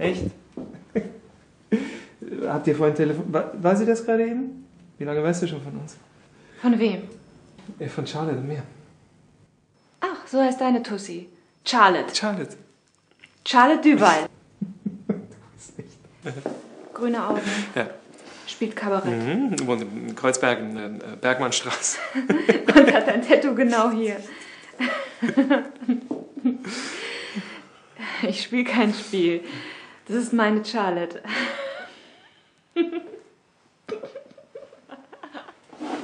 Echt? Habt ihr vorhin telefoniert? War sie das gerade eben? Wie lange weißt du schon von uns? Von wem? Von Charlotte und mir. Ach, so heißt deine Tussi. Charlotte. Charlotte. Charlotte Duval. Das ist nicht. Grüne Augen. Ja. Spielt Kabarett. Wohnt in Kreuzberg, in der Bergmannstraße. Und hat ein Tattoo genau hier. Ich spiele kein Spiel. Das ist meine Charlotte. Du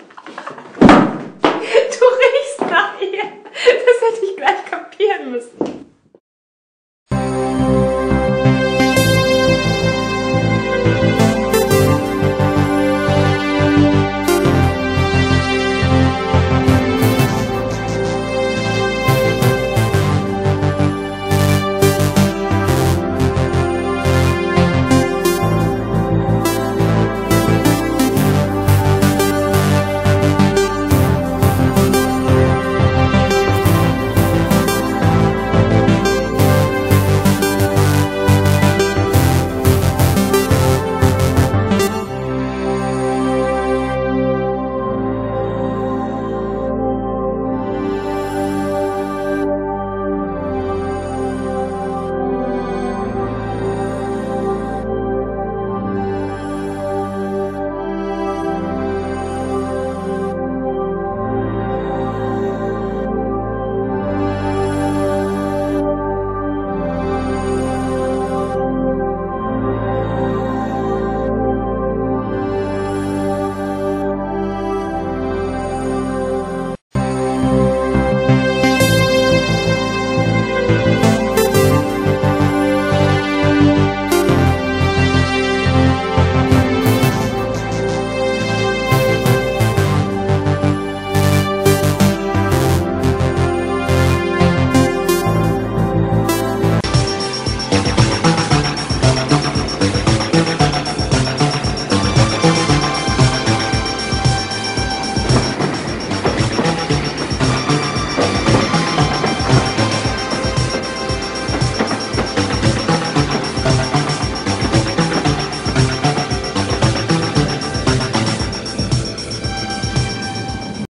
riechst nach ihr. Das hätte ich gleich kapieren müssen.